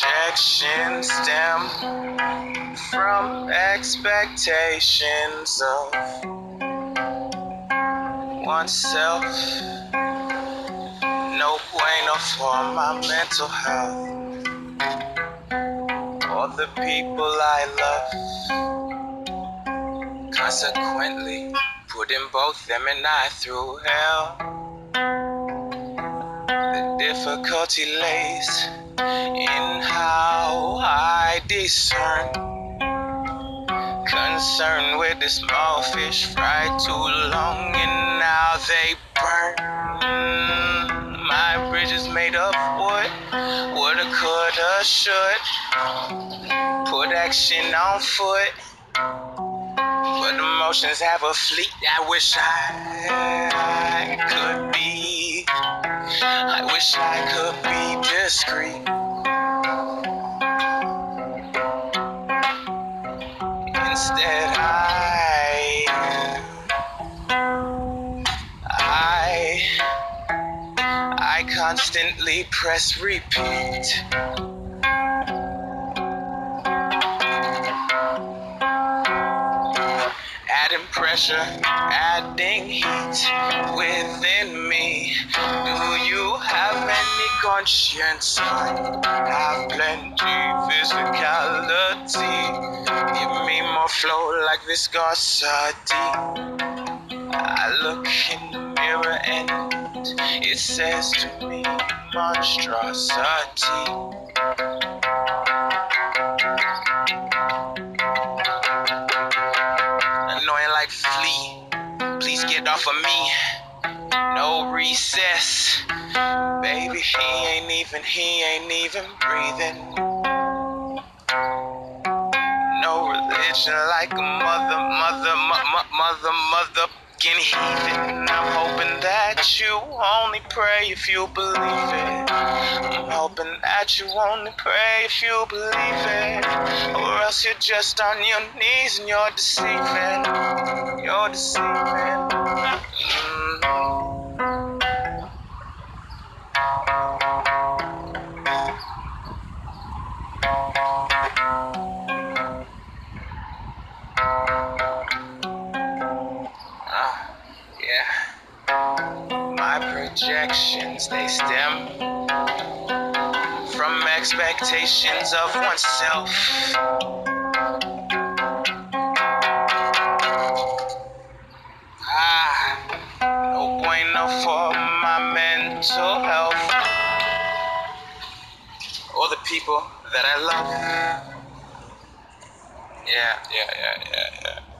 projections stem from expectations of oneself. No bueno for my mental health or the people I love. Consequently, putting both them and I through hell. The difficulty lays in how I discern. Concerned with the small fish fried too long and now they burn. My bridges made of wood, woulda, coulda, should. Put action on foot, but emotions have a fleet. I wish I could be. I wish I could be discreet. Instead, I constantly press repeat. Adding pressure, adding heat within me. Do you have any conscience? I have plenty physicality. Give me more flow like viscosity. I look in the mirror and it says to me monstrosity. Annoying like flea, please get off of me. No recess, baby, he ain't even breathing. No religion like a mother heathen. I'm hoping that you only pray if you believe it. I'm hoping that you only pray if you believe it. Or else you're just on your knees and you're deceiving. You're deceiving. Yeah. My projections, they stem from expectations of oneself. No bueno for my mental health or the people that I love. Yeah.